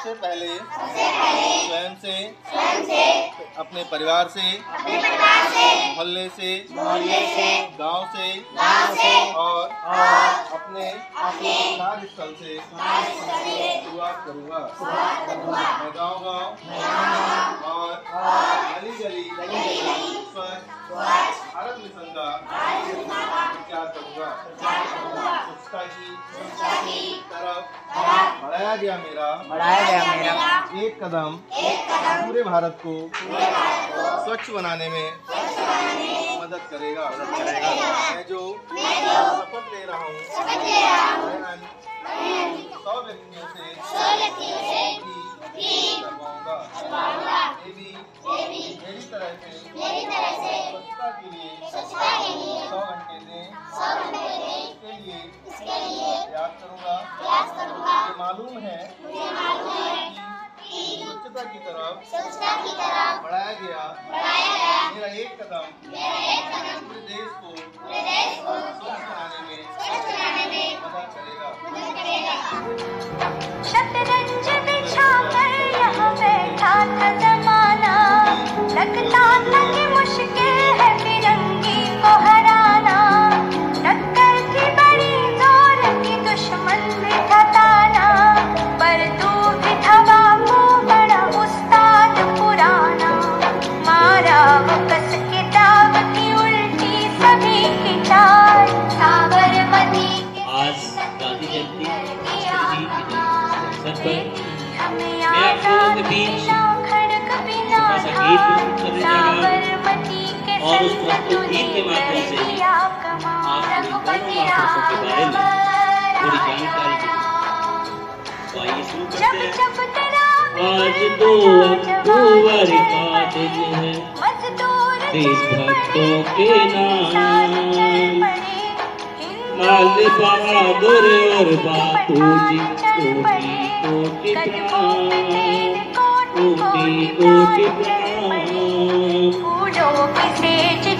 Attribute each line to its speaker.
Speaker 1: सबसे पहले स्वयं से, अपने परिवार से, मोहल्ले से, गांव से और अपने कार्यस्थल से शुरुआत करूंगा। मैं गाँव-गाँव और गली-गली स्वच्छ भारत मिशन का प्रचार करूंगा। स्वच्छता की तरफ बढ़ाया गया मेरा एक कदम पूरे भारत को स्वच्छ बनाने में मदद करेगा। मैं जो शपथ ले रहा हूँ 100 व्यक्तियों से करवाऊंगा। मेरी तरह से स्वच्छता के लिए 100 घंटे दें, इसके लिए प्रयास करूंगा। मुझे मालूम है कि स्वच्छता की तरफ बढ़ाया गया मेरा एक कदम पूरे देश को स्वच्छ बनाने में मदद करेगा।
Speaker 2: शतरंज बिछाकर यहाँ बैठा था जमाना, लगता था कि मुश्किल है फिरंगी को हराना। टक्कर थी बड़ी जोर की, दुश्मन भी था ताना, पर तू भी था बाबू बड़ा उस्ताद पुराना। मारा वो कस के दाव की उल्टी सभी की चाल, साबरमती के
Speaker 3: आज गांधी जयंती मैं आप लोगों के बीच छोटा सा गीत प्रस्तुत करने जा रहा हूँ और उस प्रस्तुत गीत के माध्यम से आप दोनों महापुरुषों के बारे में थोड़ी जानकारी दूँ। तो आइए शुरू करते हैं। आज 2 अक्टूबर का दिन है, देशभक्तों के नाम लाल बहादुर और बापू जी कोटि कोटि प्रणाम, कोटि कोटि प्रणाम।